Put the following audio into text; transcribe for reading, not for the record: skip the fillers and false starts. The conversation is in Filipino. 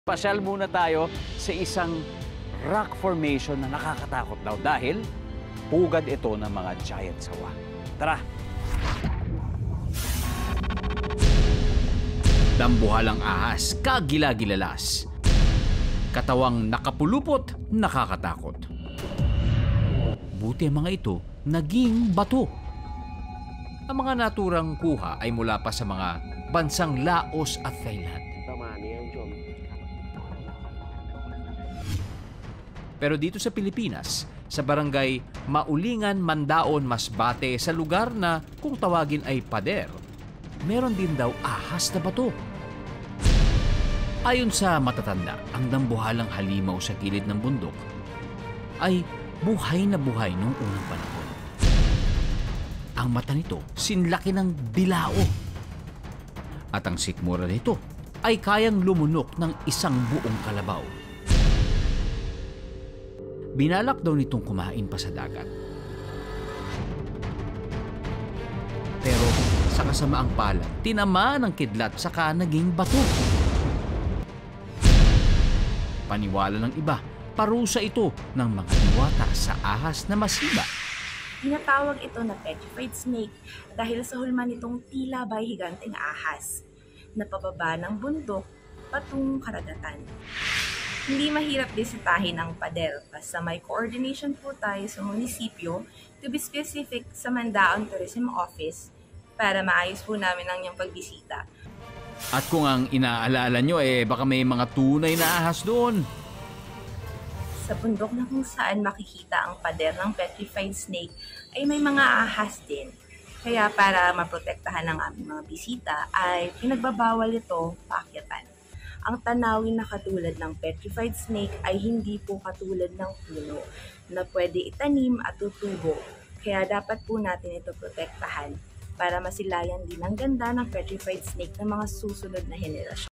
Pasyal muna tayo sa isang rock formation na nakakatakot daw dahil pugad ito ng mga giant sawa. Tara! Dambuhalang ahas, kagilagilalas. Katawang nakapulupot, nakakatakot. Buti ang mga ito naging bato. Ang mga naturang kuha ay mula pa sa mga bansang Laos at Thailand. Pero dito sa Pilipinas, sa Barangay Maulingan, Mandaon, Masbate, sa lugar na kung tawagin ay pader, meron din daw ahas na bato. Ayon sa matatanda, ang dambuhalang halimaw sa gilid ng bundok ay buhay na buhay noong unang panahon. Ang mata nito sinlaki ng bilao. At ang sikmura nito ay kayang lumunok ng isang buong kalabaw. Binalak daw nitong kumain pa sa dagat. Pero sa kasamaang palad, tinamaan ng kidlat saka naging bato. Paniwala ng iba, parusa ito ng mga diwata sa ahas na masiba. Tinatawag ito na petrified snake dahil sa hulma nitong tila bay higanteng ahas na pababa ng bundok patungong karagatan. Hindi mahirap bisitahin ang pader basta may coordination po tayo sa munisipyo, to be specific sa Mandaon Tourism Office para maayos po namin ang inyong pagbisita. At kung ang inaalala nyo, baka may mga tunay na ahas doon. Sa bundok na kung saan makikita ang pader ng petrified snake ay may mga ahas din. Kaya para maprotektahan ang aming mga bisita ay pinagbabawal ito paakyatan. Ang tanawin na katulad ng petrified snake ay hindi po katulad ng puno na pwede itanim at tutubo. Kaya dapat po natin ito protektahan para masilayan din ang ganda ng petrified snake ng mga susunod na henerasyon.